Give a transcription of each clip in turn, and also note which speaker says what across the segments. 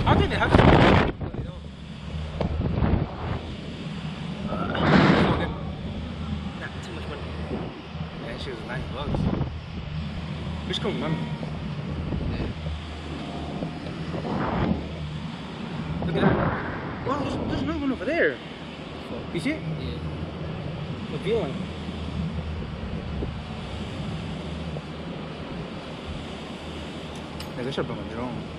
Speaker 1: How did it happen?
Speaker 2: Not too much money.
Speaker 1: That shit was $90. Which come remember? Look at that. Wow, there's another one over there. You see it?
Speaker 2: Yeah.
Speaker 1: The feeling. Yeah, they should have been on their own.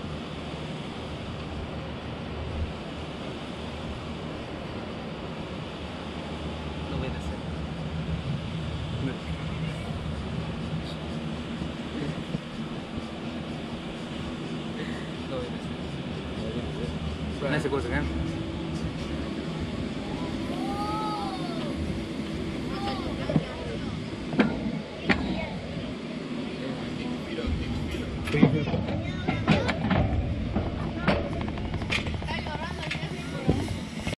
Speaker 2: No way that's it. No way that's it.
Speaker 1: Unless it goes again.